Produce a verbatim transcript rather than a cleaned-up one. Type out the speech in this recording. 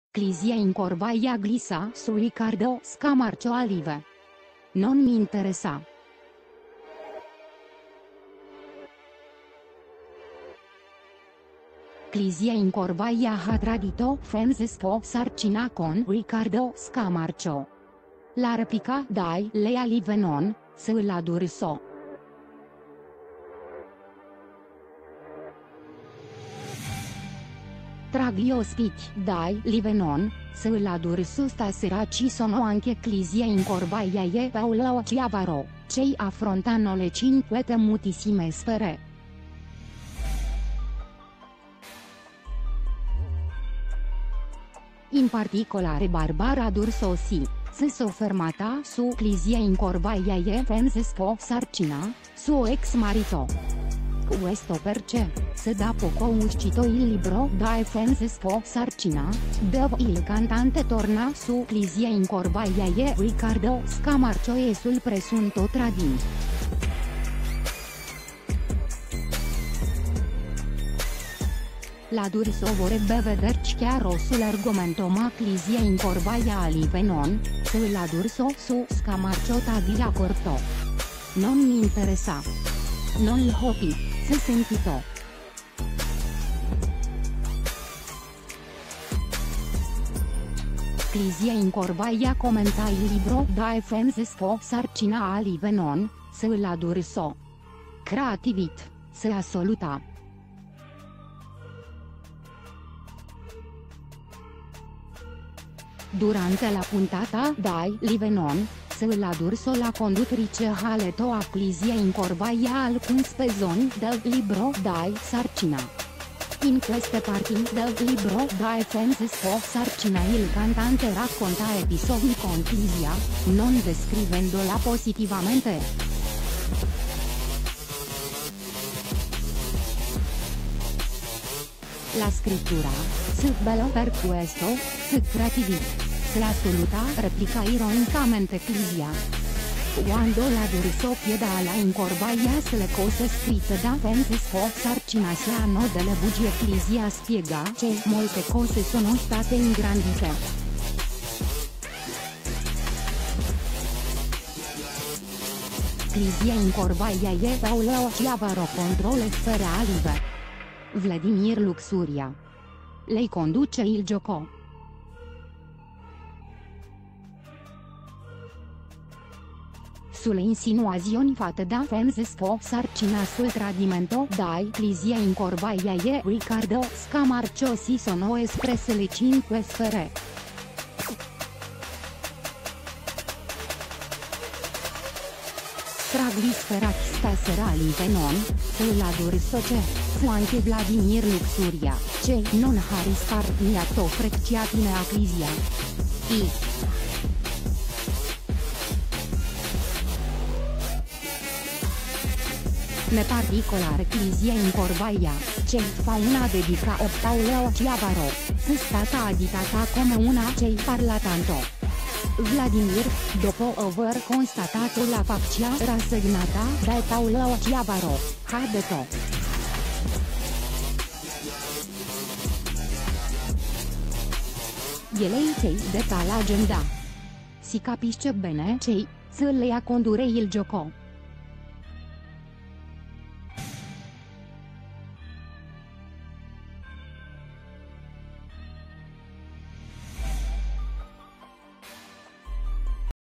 Clizia incorvaia glisa su Ricardo Scamarcio Alive. Non mi interesa. Clizia incorvaia ha tradito Francesco Sarcina con Ricardo Scamarcio. La replica dai le Alive non, se îl adurso. Tra gli ospiti dai Livenon, se îl adurso stasera ci sono anche Clizia incorvaia e Paolo Chiavaro, cei affrontano le cinque temutissime sfere. In particolare Barbara D'Urso si, si soffermata su Clizia incorvaia e Francesco Sarcina, suo ex marito. Questo perché, se da poco uscito il libro da Francesco Sarcina, dove il cantante torna su Clizia incorvaia e Ricardo Scamarcio e sul presunto trading. La D'Urso vorrebbe vederci chiaro sull'argomento, ma Clizia incorvaia Alive non, se îl adurso su Scamarcio tagli a corto. Non mi interesa. Non l hopi, se sentito. Clizia incorvaia commenta il libro da Francesco Sarcina Alive non, se îl adurso. Creativit, se assoluta. Durante la puntata dai Livenon, se îl adurso la conduttrice ha letto a Clizia incorvaia alcuni spezzoni del libro dai Sarcina. In queste parti del libro dai Francesco Sarcina il cantante racconta episodi con Clizia, non descrivendola positivamente. La scrittura, su bello per questo, su creatività. Se assoluta, replica ironicamente Clizia. Quando la D'Urso chiede alla incorvaia se le cose scritte da Francesco Sarcina siano delle bugie, Clizia spiega che molte cose sono state ingrandite. Clizia incorvaia e Paolo Chiavaro contro le sfere Alive. Vladimir Luxuria. Lei conduce il gioco. Sulle insinuazioni fatte da Francesco Sarcina sul tradimento dai Clizia incorvaia e Ricardo Scamarcio si sono espresse le cinque sfere. Tra gli sferati stasera Alive non, se îl adurso c'è, fu anche Vladimir Luxuria, che non ha risparmiato frecciatine a Clizia. I. Ne particolare Clizia incorvaia, che fa una dedica a Paolo Chiavaro, è stata additata come una che parla tanto. Vladimir, dopo aver constatato la faccia rassegnata da Paolo Chiavaro, ha detto: E lei che detta l'agenda. Si capisce bene che, se lei a condurre il gioco.